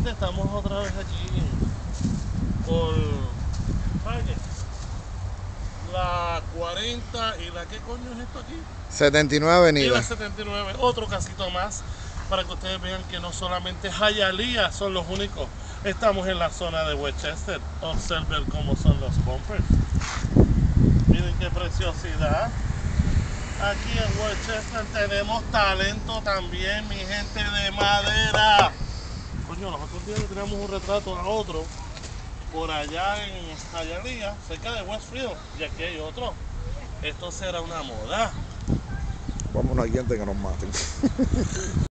gente, estamos otra vez aquí por ¿sabes? La 40 y la ¿qué coño es esto aquí? 79 Y la Avenida. 79, otro casito más para que ustedes vean que no solamente Hialeah son los únicos. Estamos en la zona de Westchester. Observen cómo son los bumpers. Miren qué preciosidad. Aquí en Westchester tenemos talento también, mi gente de madera. Coño, los otros días le tiramos un retrato a otro por allá en Hialeah, cerca de Westfield, y aquí hay otro. Esto será una moda. Vámonos aquí antes que nos maten.